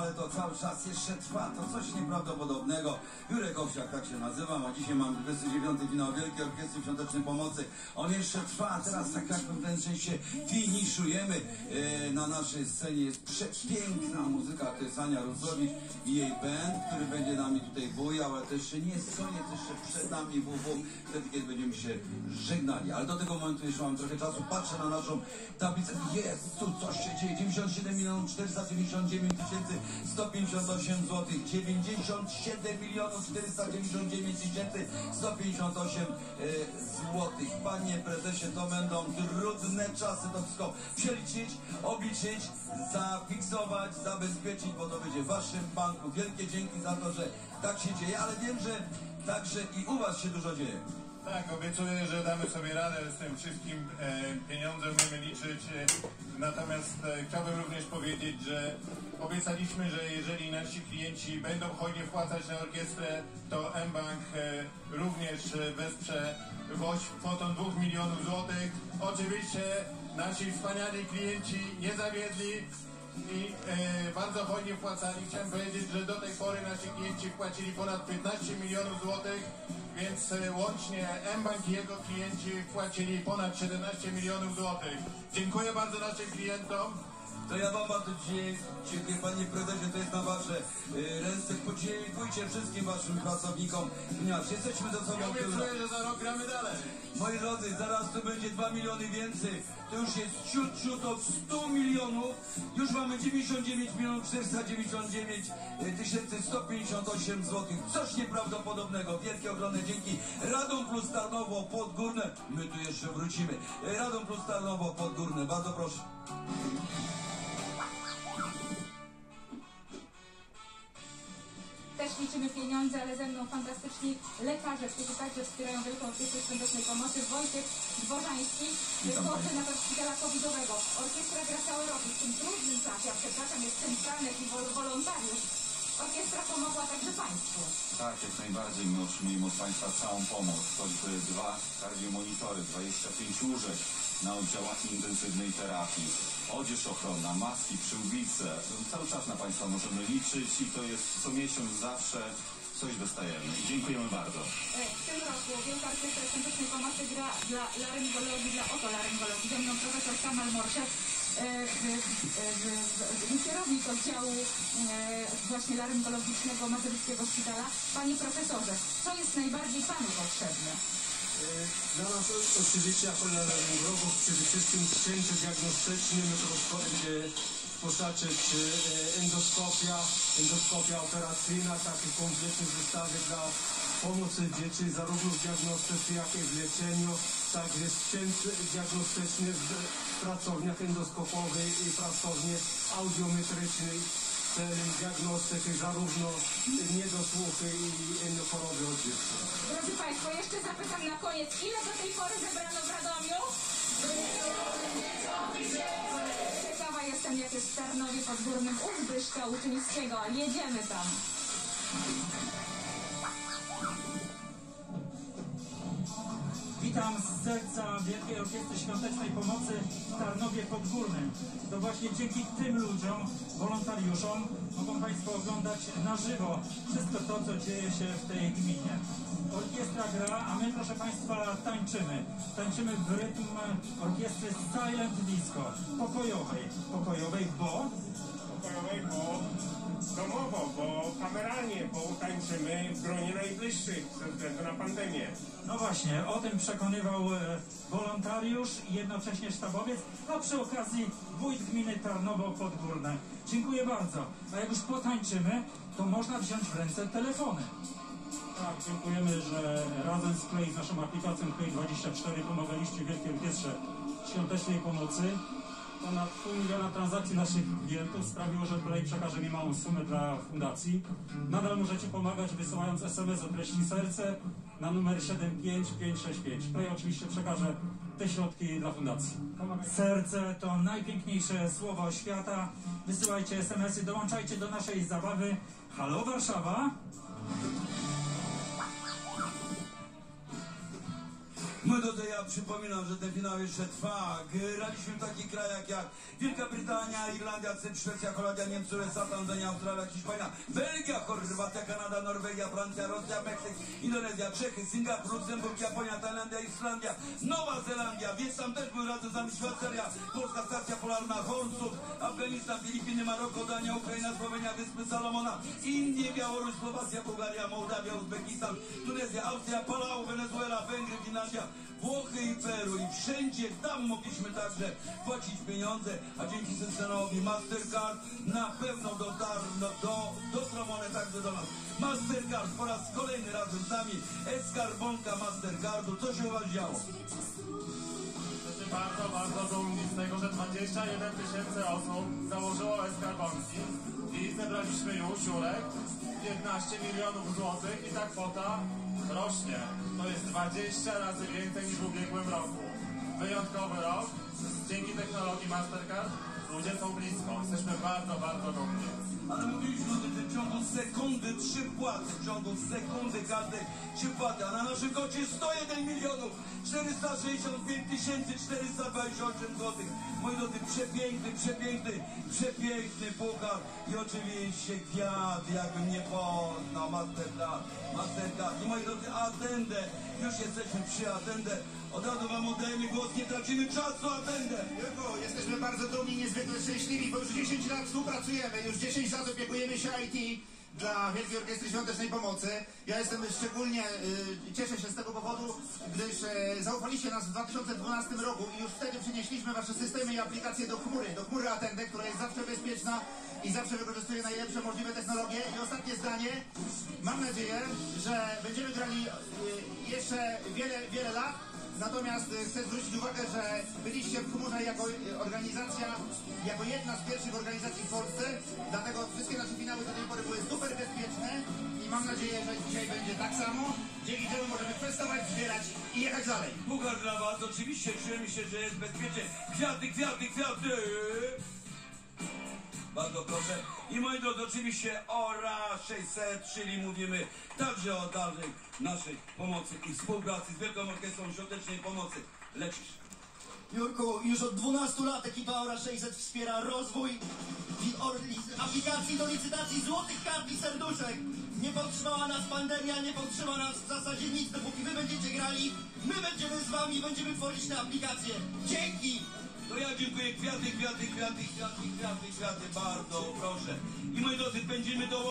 ale to cały czas jeszcze trwa, to coś nieprawdopodobnego. Jurek Owsiak, tak się nazywam, a dzisiaj mam 29. finał Wielkiej Orkiestry Świątecznej Pomocy. On jeszcze trwa, a teraz tak jak w ten sensie finiszujemy. Na naszej scenie jest przepiękna muzyka, to jest Ania Rusowicz i jej band, który będzie nami tutaj bujał, ale to jeszcze nie jest koniec, jeszcze przed nami wtedy, kiedy będziemy się żegnali. Ale do tego momentu jeszcze mam trochę czasu, patrzę na naszą tablicę, jest tu coś się dzieje, 97 499 158 zł, 97 499 158 zł. Panie prezesie, to będą trudne czasy, to wszystko przeliczyć, obliczyć, zafiksować, zabezpieczyć, bo to będzie w waszym banku. Wielkie dzięki za to, że tak się dzieje, ale wiem, że także i u was się dużo dzieje. Tak, obiecuję, że damy sobie radę z tym wszystkim pieniądzem umiemy liczyć. Natomiast chciałbym również powiedzieć, że obiecaliśmy, że jeżeli nasi klienci będą hojnie wpłacać na orkiestrę, to mBank również wesprze WOŚP kwotą 2 milionów złotych. Oczywiście nasi wspaniali klienci nie zawiedli i bardzo hojnie wpłacali. Chciałem powiedzieć, że do tej pory nasi klienci wpłacili ponad 15 milionów złotych, więc łącznie mBank i jego klienci wpłacili ponad 17 milionów złotych. Dziękuję bardzo naszym klientom. To ja wam bardzo dziękuję, panie prezesie, to jest na wasze ręce. Podziękujcie wszystkim waszym pracownikom, ponieważ jesteśmy do sobą. Ja obiecuję, że za rok gramy dalej. Moi drodzy, zaraz tu będzie 2 miliony więcej. To już jest ciut od 100 milionów. Już mamy 99 499 158 zł. Coś nieprawdopodobnego. Wielkie, ogromne dzięki. Radom plus Tarnowo Podgórne. My tu jeszcze wrócimy. Radom plus Tarnowo Podgórne. Bardzo proszę. Też liczymy pieniądze, ale ze mną fantastyczni lekarze, którzy także wspierają Wielką Orkiestrę Świątecznej Pomocy. Wojciech Dworzański, koordynator szpitala covidowego. Orkiestra gra cały rok w tym trudnym czasie, a przepraszam, jest centralny jakiś wolontariusz. Orkiestra pomogła także Państwu. Tak, jak najbardziej. My otrzymujemy od Państwa całą pomoc. Choćby 2 kardiomonitory, 25 łóżek na oddziałach intensywnej terapii, odzież ochronna, maski, przyłbice. Cały czas na Państwa możemy liczyć i to jest co miesiąc zawsze coś dostajemy. I dziękujemy bardzo. W tym roku Wielka Orkiestra Świątecznej Pomocy gra dla laryngologii, dla otolaryngologii. Ze mną profesor Kamal Morszek, kierownik oddziału właśnie laryngologicznego Mazowieckiego Szpitala. Panie profesorze, co jest najbardziej Panu potrzebne? Dla nas oczywiście jako laryngologów przede wszystkim sprzęt diagnostyczny, mikroskop, gdzie postaczyć endoskopia operacyjna, taki kompletny zestawy dla pomocy dzieci zarówno w diagnostyce, jak i w leczeniu. Także sprzęt diagnostyczny w pracowniach endoskopowych i pracowni audiometrycznej celem diagnostyki zarówno niedosłuchy i choroby odżywcze. Drodzy Państwo, jeszcze zapytam na koniec, ile do tej pory zebrano w Radomiu? Ciekawa jestem, jak jest w Tarnowie Podgórnym u Zbyszka Łuczyńskiego. Jedziemy tam. Witam z serca Wielkiej Orkiestry Świątecznej Pomocy w Tarnowie Podgórnym. To właśnie dzięki tym ludziom, wolontariuszom, mogą Państwo oglądać na żywo wszystko to, co dzieje się w tej gminie. Orkiestra gra, a my, proszę Państwa, tańczymy. Tańczymy w rytm orkiestry Silent Disco, pokojowej. Pokojowej, bo domowo, bo kameralnie, bo tańczymy w gronie najbliższych ze względu na pandemię. No właśnie, o tym przekonywał wolontariusz i jednocześnie sztabowiec, a przy okazji wójt gminy Tarnowo Podgórne. Dziękuję bardzo. A jak już potańczymy, to można wziąć w ręce telefony. Tak, dziękujemy, że razem z Play, z naszą aplikacją Play24 pomagaliście Wielkiej Orkiestrze Świątecznej Pomocy. Ponad 0,5 miliona transakcji naszych klientów sprawiło, że Play przekaże mi małą sumę dla fundacji. Nadal możecie pomagać, wysyłając SMS o treści serce na numer 75565. Play oczywiście przekaże te środki dla fundacji. Serce to najpiękniejsze słowo świata. Wysyłajcie SMS-y, dołączajcie do naszej zabawy. Halo Warszawa! My do tej, ja przypominam, że ten finał jeszcze trwa. Graliśmy w takich krajach jak Wielka Brytania, Irlandia, Cypr, Szwecja, Holandia, Niemcy, USA, Tanzania, Australia, Hiszpania, Belgia, Chorwacja, Kanada, Norwegia, Francja, Rosja, Meksyk, Indonezja, Czechy, Singapur, Luksemburg, Japonia, Tajlandia, Islandia, Nowa Zelandia, Wietnam też był razem z nami, Szwajcaria, Polska Stacja Polarna, Hornsud, Afganistan, Filipiny, Maroko, Dania, Ukraina, Słowenia, Wyspy Salomona, Indie, Białoruś, Słowacja, Bułgaria, Mołdawia, Uzbekistan, Tunezja, Austria, Palau, Wenezuela, Węgry, Finlandia, Włochy i Peru i wszędzie tam mogliśmy także płacić pieniądze, a dzięki systemaowi Mastercard na pewno dotrą one także do nas. Mastercard po raz kolejny razem z nami, e-skarbonka Mastercardu. Co się u was działo? Jesteśmy bardzo, bardzo dumni z tego, że 21 000 osób założyło e-skarbonki i zebraliśmy już, Jurek, 15 milionów złotych i ta kwota rośnie. To jest 20 razy więcej niż w ubiegłym roku. Wyjątkowy rok. Dzięki technologii Mastercard ludzie są blisko. Jesteśmy bardzo, bardzo dumni. Ale mówiliśmy o tym, że w ciągu sekundy 3 płaty, w ciągu sekundy każdej 3 płaty, a na naszym koncie 101 milionów 465 428 zł. Moi drodzy, przepiękny puchar i oczywiście kwiat, jakbym nie poznał, Mastercard. I moi drodzy, Attendę, już jesteśmy przy Attendę. Od razu wam oddajemy głos, nie tracimy czasu, Attendę. Jurku, jesteśmy bardzo dumni, niezwykle szczęśliwi, bo już 10 lat współpracujemy, już 10 lat opiekujemy się IT dla Wielkiej Orkiestry Świątecznej Pomocy. Ja jestem szczególnie, cieszę się z tego powodu, gdyż zaufaliście nas w 2012 roku i już wtedy przynieśliśmy wasze systemy i aplikacje do chmury Attendę, która jest zawsze bezpieczna i zawsze wykorzystuje najlepsze możliwe technologie. I ostatnie zdanie, mam nadzieję, że będziemy grali jeszcze wiele lat. Natomiast chcę zwrócić uwagę, że byliście w chmurze jako organizacja, jako jedna z pierwszych organizacji w Polsce, dlatego wszystkie nasze finały do tej pory były super bezpieczne i mam nadzieję, że dzisiaj będzie tak samo, dzięki temu możemy festować, zbierać i jechać dalej. Puchar dla was, oczywiście czujemy się, że jest bezpiecznie. Kwiaty! Bardzo proszę. I moi drodzy, oczywiście ORA 600, czyli mówimy także o dalszej naszej pomocy i współpracy z Wielką Orkiestrą Świątecznej Pomocy. Lecisz. Jurku, już od 12 lat ekipa ORA 600 wspiera rozwój aplikacji do licytacji złotych kart i serduszek. Nie powstrzymała nas pandemia, nie powstrzyma nas w zasadzie nic, dopóki wy będziecie grali, my będziemy z wami, będziemy tworzyć te aplikacje. Dzięki! To ja dziękuję. Kwiaty, bardzo proszę. I moi drodzy, będziemy do